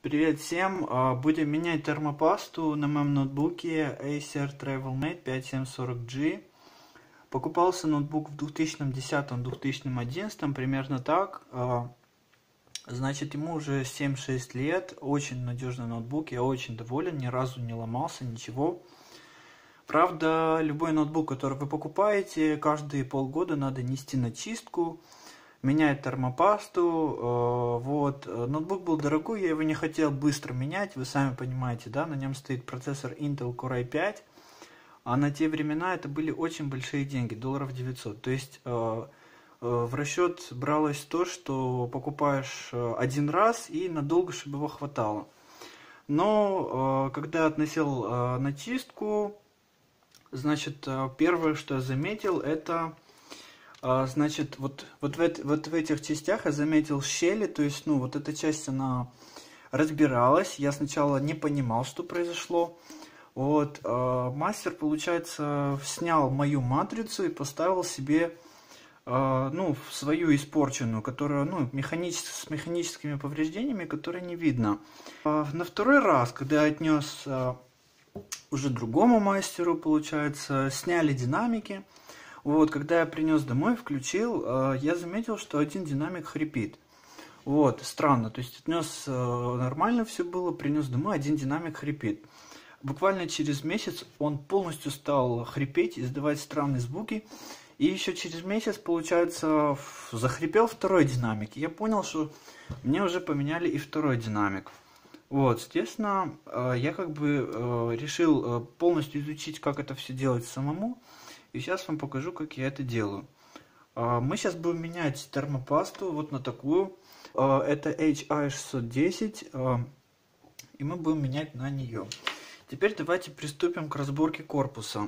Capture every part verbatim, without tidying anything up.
Привет всем! А, Будем менять термопасту на моем ноутбуке Acer TravelMate пять семь сорок джи. Покупался ноутбук в две тысячи десятом — две тысячи одиннадцатом, примерно так. А, Значит, ему уже семь-шесть лет. Очень надежный ноутбук, я очень доволен, ни разу не ломался, ничего. Правда, любой ноутбук, который вы покупаете, каждые полгода надо нести на чистку, менять термопасту. Вот. Ноутбук был дорогой, я его не хотел быстро менять, вы сами понимаете, да, на нем стоит процессор Intel Core ай пять, а на те времена это были очень большие деньги, долларов девятьсот. То есть э, э, в расчет бралось то, что покупаешь один раз и надолго, чтобы его хватало. Но э, когда я относил э, на чистку, значит, э, первое, что я заметил, это... Значит, вот, вот, в, вот в этих частях я заметил щели, то есть, ну, вот эта часть, она разбиралась. Я сначала не понимал, что произошло. Вот, э, мастер, получается, снял мою матрицу и поставил себе, э, ну, свою испорченную, которая, ну, механически, с механическими повреждениями, которые не видно. Э, на второй раз, когда я отнес э, уже другому мастеру, получается, сняли динамики. Вот, когда я принес домой, включил, э, я заметил, что один динамик хрипит. Вот, странно, то есть отнес, э, нормально все было, принес домой, один динамик хрипит. Буквально через месяц он полностью стал хрипеть, издавать странные звуки. И еще через месяц, получается, захрипел второй динамик. И я понял, что мне уже поменяли и второй динамик. Вот, соответственно, э, я как бы э, решил э, полностью изучить, как это все делать самому. И сейчас вам покажу, как я это делаю. Мы сейчас будем менять термопасту вот на такую. Это эйч ай шестьсот десять. И мы будем менять на нее. Теперь давайте приступим к разборке корпуса.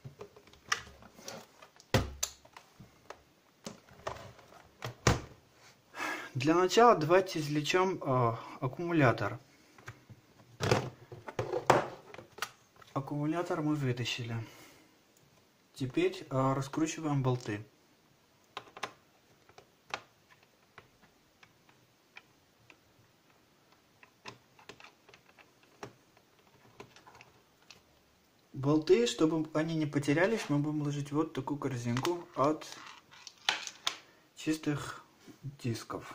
Для начала давайте извлечем аккумулятор. Аккумулятор мы вытащили. Теперь э, раскручиваем болты. Болты, чтобы они не потерялись, мы будем ложить вот такую корзинку от чистых дисков.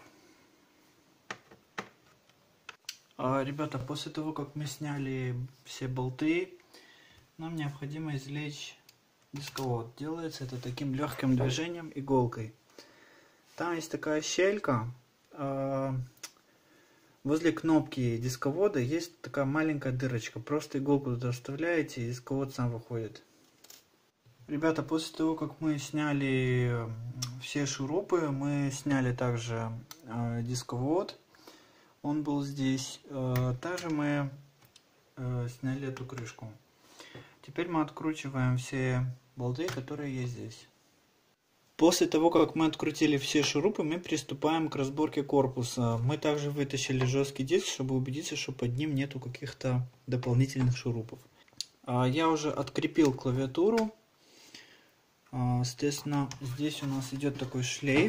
А, ребята, после того, как мы сняли все болты, нам необходимо извлечь дисковод. Делается это таким легким движением иголкой. Там есть такая щелька. Э, возле кнопки дисковода есть такая маленькая дырочка. Просто иголку туда вставляете, и дисковод сам выходит. Ребята, после того, как мы сняли все шурупы, мы сняли также э, дисковод. Он был здесь. Э, также мы э, сняли эту крышку. Теперь мы откручиваем все болты, которые есть здесь. После того, как мы открутили все шурупы, мы приступаем к разборке корпуса. Мы также вытащили жесткий диск, чтобы убедиться, что под ним нету каких-то дополнительных шурупов. Я уже открепил клавиатуру. Соответственно, здесь у нас идет такой шлейф.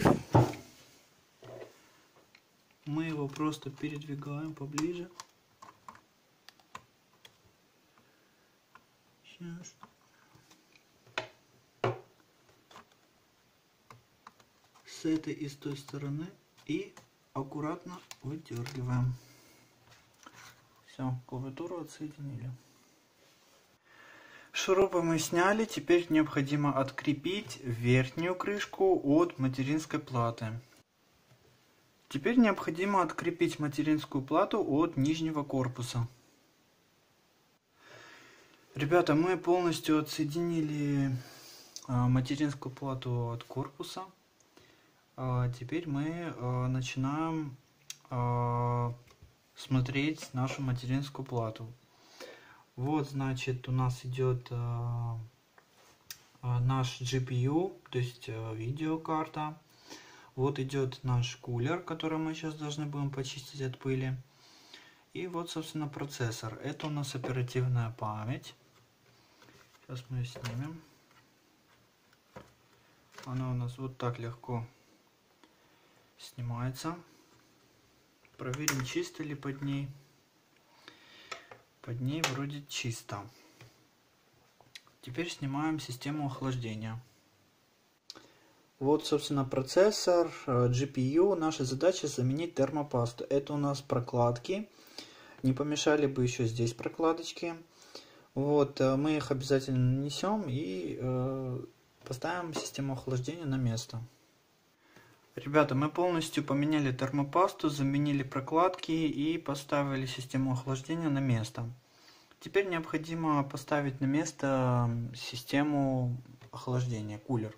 Мы его просто передвигаем поближе. Сейчас. С этой и с той стороны и аккуратно выдергиваем. Все, клавиатуру отсоединили. Шурупы мы сняли, теперь необходимо открепить верхнюю крышку от материнской платы. Теперь необходимо открепить материнскую плату от нижнего корпуса. Ребята, мы полностью отсоединили материнскую плату от корпуса. Теперь мы начинаем смотреть нашу материнскую плату. Вот, значит, у нас идет наш джи пи ю, то есть видеокарта. Вот идет наш кулер, который мы сейчас должны будем почистить от пыли. И вот, собственно, процессор. Это у нас оперативная память. Сейчас мы ее снимем. Она у нас вот так легко снимается. Проверим, чисто ли под ней. Под ней вроде чисто. Теперь снимаем систему охлаждения. Вот, собственно, процессор, джи пи ю. Наша задача заменить термопасту. Это у нас прокладки. Не помешали бы еще здесь прокладочки. Вот, мы их обязательно нанесем и э, поставим систему охлаждения на место. Ребята, мы полностью поменяли термопасту, заменили прокладки и поставили систему охлаждения на место. Теперь необходимо поставить на место систему охлаждения, кулер.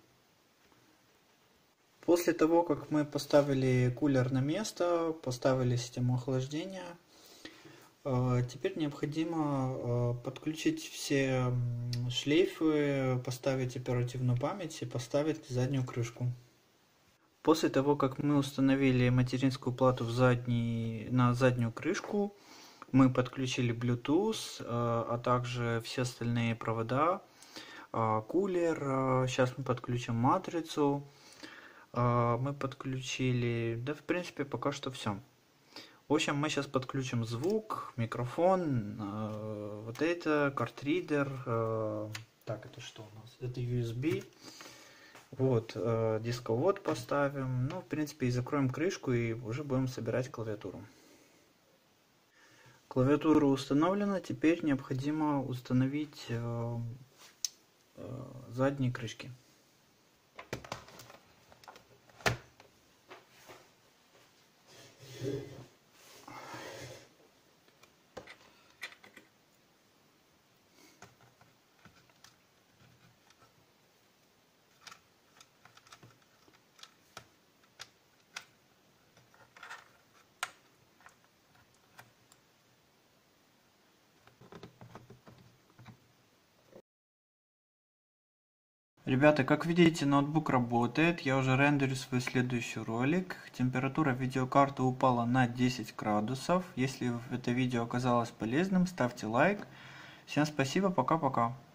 После того, как мы поставили кулер на место, поставили систему охлаждения, теперь необходимо подключить все шлейфы, поставить оперативную память и поставить заднюю крышку. После того, как мы установили материнскую плату в задний, на заднюю крышку, мы подключили Bluetooth, а также все остальные провода, кулер, сейчас мы подключим матрицу, мы подключили, да в принципе пока что все. В общем, мы сейчас подключим звук, микрофон, вот это, картридер, так, это что у нас? Это ю эс би, вот, дисковод поставим, ну в принципе и закроем крышку и уже будем собирать клавиатуру. Клавиатура установлена, теперь необходимо установить э, э, задние крышки. Ребята, как видите, ноутбук работает. Я уже рендерю свой следующий ролик. Температура видеокарты упала на десять градусов. Если это видео оказалось полезным, ставьте лайк. Всем спасибо, пока-пока.